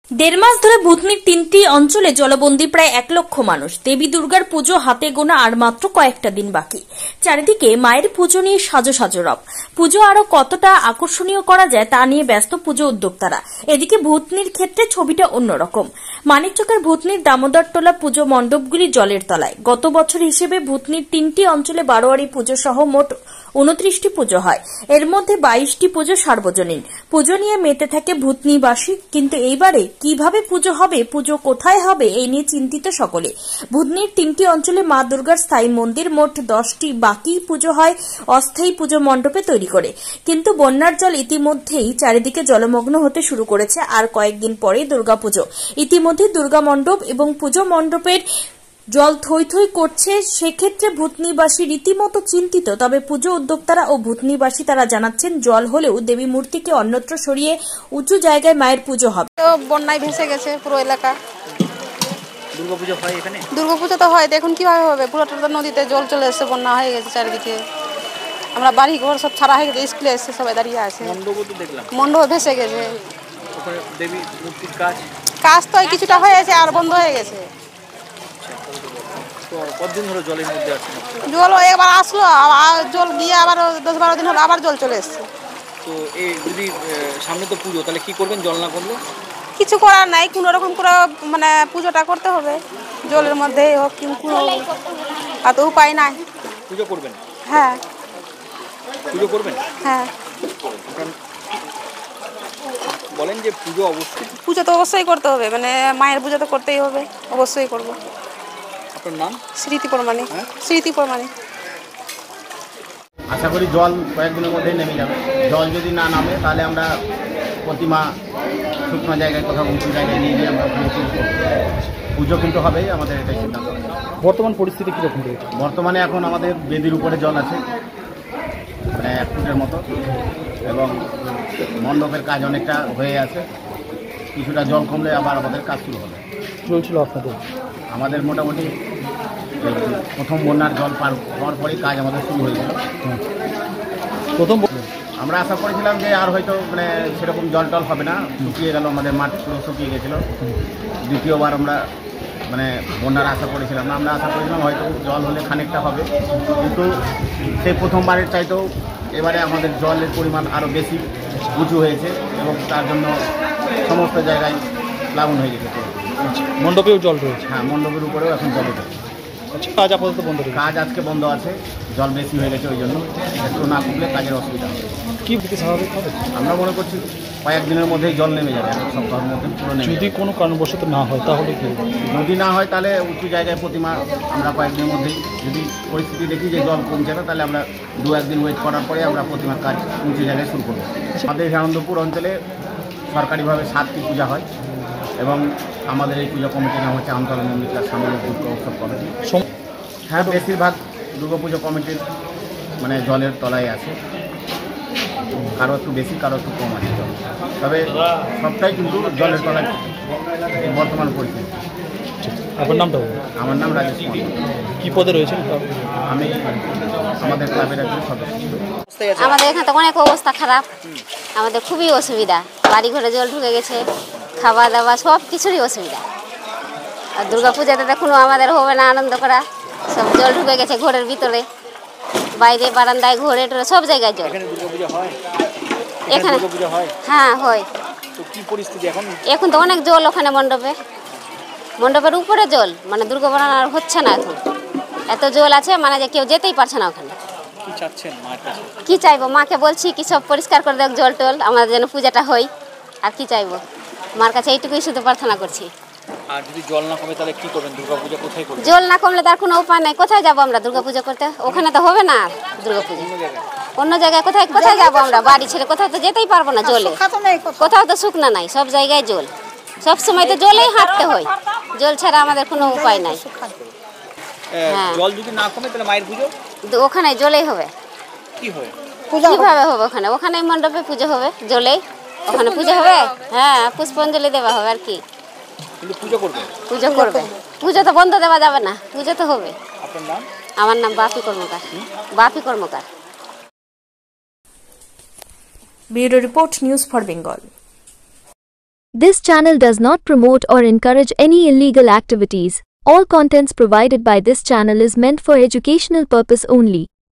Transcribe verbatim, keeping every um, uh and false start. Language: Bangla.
দেড় মাস ধরে ভূতনির তিনটি অঞ্চলে জলবন্দী প্রায় এক লক্ষ মানুষ। দেবী দুর্গার পুজো হাতে গোনা আর মাত্র কয়েকটা দিন বাকি। চারিদিকে মায়ের পুজো নিয়ে সাজো সাজো রব। পুজো আরো কতটা আকর্ষণীয় করা যায় তা নিয়ে ব্যস্ত পুজো উদ্যোক্তারা। এদিকে ভূতনির ক্ষেত্রে ছবিটা অন্যরকম। মানিকচকের ভূতনির দামোদরটোলা পুজো মণ্ডপগুলি জলের তলায়। গত বছর হিসেবে ভূতনির তিনটি অঞ্চলে বারোয়ারি পুজো সহ মোট উনত্রিশটি পুজো হয়। এর মধ্যে বাইশটি পুজো সার্বজনীন। পুজো নিয়ে মেতে থাকে ভূতনিবাসী। কিন্তু এইবারে কিভাবে পুজো হবে, পুজো কোথায় হবে, এই নিয়ে চিন্তিত সকলে। ভূতনির তিনটি অঞ্চলে মা দুর্গার স্থায়ী মন্দির, মোট দশটি বাকি পুজো হয় অস্থায়ী পুজো মণ্ডপে তৈরি করে। কিন্তু বন্যার জল ইতিমধ্যেই চারিদিকে জলমগ্ন হতে শুরু করেছে। আর কয়েকদিন পরেই দুর্গাপুজো। ইতিমধ্যে দুর্গা মণ্ডপ এবং পুজো মণ্ডপের জল থই থই করছে। সেক্ষেত্রে ভূতনিবাসী রীতিমতো চিন্তিত। তবে পুজো উদ্যোক্তারা ও ভূতনিবাসী তারা জানাচ্ছেন, জল হলেও দেবী মূর্তিকে অন্যত্র সরিয়ে উঁচু জায়গায় মায়ের পুজো হবে। বন্যায় ভেসে গেছে পুরো এলাকা। দুর্গাপুজো হয় এখানে? দুর্গাপুজো তো হয়, দেখুন কিভাবে হবে। পুরোটা নদীতে জল চলে এসেছে, বন্যা হয়ে গেছে চারিদিকে। আমরা বাড়ি ঘর সব ছাড়া হয়ে গেছে, স্কুলে এসে সবাই দাঁড়িয়ে আছে। মণ্ডপও তো দেখলাম, মণ্ডপ ভেসে গেছে। ওখানে দেবী মূর্তির কাজ কাজ তো কিছুটা হয়েছে আর বন্ধ হয়ে গেছে। তো কতদিন হলো জলের মধ্যে আছে? জল একবার আসলো, জল গিয়ে আবার দশ বারো দিন হলো আবার জল চলে এসছে। তো এই যদি সামনে তো পুজো, তাহলে কি করবেন জল না করলে? কিছু করার নাই, কোনো রকম করে মানে পুজোটা করতে হবে। জলের মধ্যেই হোক, কিন্তু আর তো উপায় নাই। পুজো করবেন? হ্যাঁ পুজো করবেন। হ্যাঁ বলেন যে পুজো অবশ্যই পুজো তো অবশ্যই করতে হবে, মানে মায়ের পুজো তো করতেই হবে, অবশ্যই করবো। আপনার নাম? স্মৃতি পরমানি। স্মৃতি পরমানি। আশা করি জল কয়েকদিনের মধ্যেই নেমে যাবে। জল যদি না নামে তাহলে আমরা প্রতিমা শুকনো জায়গায়, কোথাও উঁচু জায়গায় নিয়ে গিয়ে আমরা পুজো কিন্তু হবেই, আমাদের এটাই সিদ্ধান্ত। বর্তমান পরিস্থিতি কীরকম? বর্তমানে এখন আমাদের বেদির উপরে জল আছে মানে এক ফুটের মতো, এবং মণ্ডপের কাজ অনেকটা হয়ে আছে। কিছুটা জল কমলে আবার আমাদের কাজ শুরু হবে। চলছিল আপনাদের? আমাদের মোটামুটি প্রথম বন্যার জল পার হওয়ার পরেই কাজ আমাদের শুরু হয়েছিল। প্রথম আমরা আশা করেছিলাম যে আর হয়তো মানে সেরকম জল টল হবে না, শুকিয়ে গেল, আমাদের মাঠ পুরো শুকিয়ে গেছিল। দ্বিতীয়বার আমরা মানে বন্যার আশা করেছিলাম না, আমরা আশা করেছিলাম হয়তো জল হলে খানিকটা হবে, কিন্তু সেই প্রথমবারের চাইতেও এবারে আমাদের জলের পরিমাণ আরও বেশি উঁচু হয়েছে, এবং তার জন্য সমস্ত জায়গায় প্লাবন হয়ে গেছে। মণ্ডপেও জল রয়েছে? হ্যাঁ, মণ্ডপের উপরেও এখন জল উঠেছে। কাজ আপাতত বন্ধ রয়েছে? কাজ আজকে বন্ধ আছে, জল বেশি হয়ে গেছে, ওই জন্য একটু না কমলে কাজের অসুবিধা হবে। কি স্বাভাবিক হবে? আমরা মনে করছি কয়েকদিনের মধ্যেই জল নেমে যাবে, এক সপ্তাহের মধ্যে পুরো নেমে। যদি কোনো কারণবশত না হয় তাহলে কি? যদি না হয় তাহলে উঁচু জায়গায় প্রতিমা আমরা কয়েকদিনের মধ্যেই, যদি পরিস্থিতি দেখি যে জল কমছে না, তাহলে আমরা দু একদিন ওয়েট করার পরে আমরা প্রতিমার কাজ উঁচু জায়গায় শুরু করবো। আমাদের আনন্দপুর অঞ্চলে সরকারিভাবে সাতটি পূজা হয়, এবং আমাদের এই পূজা কমিটির নাম হচ্ছে আমতলা মন্দির সামরিক দুর্গা উৎসব কমিটি। হ্যাঁ, বেশিরভাগ দুর্গাপুজো কমিটির মানে জলের তলায় আছে, কারো একটু বেশি, কারো একটু কম আছে জল, তবে সবটাই কিন্তু জলের তলায় বর্তমান পরিস্থিতি। আপনার নামটা? আমার নাম রাজেশ কুমার। কী পদে রয়েছেন? আমি আমাদের ক্লাবের একজন সদস্য। আমাদের এখানে তো অনেক অবস্থা খারাপ, আমাদের খুবই অসুবিধা। বাড়ি ঘরে জল ঢুকে গেছে, খাওয়া দাওয়া সব কিছুরই অসুবিধা। আর দুর্গা পূজাতে দেখুন আমাদের হবে না আনন্দ করা, সব জল ঢুকে গেছে ঘরের ভিতরে, বাইরে বারান্দায়, ঘরে টরে সব জায়গায় জল। এখানে হ্যাঁ হয়। এখন তো অনেক জল ওখানে মণ্ডপে, মণ্ডপের উপরে জল, মানে দুর্গা বানানো আর হচ্ছে না এখন। এত জল আছে মানে যে কেউ যেতেই পারছে না ওখানে। কি চাইবো? মাকে বলছি কি সব পরিষ্কার করে দেখ জল টল, আমাদের যেন পূজাটা হয়। আর কি চাইবো? মার কাছে এইটুকুই শুধু প্রার্থনা করছি। আর যদি জল না কমে তাহলে কি করবেন? দুর্গাপূজা কোথায় করবেন? জল না কমলে তার কোনো উপায় নাই, কোথায় যাবো আমরা দুর্গাপূজা করতে? ওখানে তো হবে না দুর্গাপূজা। অন্য জায়গায় কোথায় কোথায় যাবো আমরা? বাড়ি ছেড়ে কোথাও তো যেতেই পারবো না জলে, কোথাও তো শুকনা নাই, সব জায়গায় জল, সব সময় তো জলেই হাঁটতে হয়। জল ছাড়া আমাদের কোনো উপায় নাই। হ্যাঁ, জল যদি না কমে তাহলে মায়ের পুজো ওখানে জলেই হবে। কি হবে? কিভাবে হবে? ওখানে ওখানে মণ্ডপে পুজো হবে, জলেই ওখানে পুজো হবে। হ্যাঁ, পুষ্পাঞ্জলি দেওয়া হবে। আর কি? পুজো করবে? পুজো করবে। পুজো তো বন্ধ দেওয়া যাবে না, পুজো তো হবে। আপনার নাম? আমার নাম Bapi Karmakar. Bapi Karmakar. Bureau report, news for Bengal. This channel does not promote or encourage any illegal activities. All contents provided by this channel is meant for educational purpose only.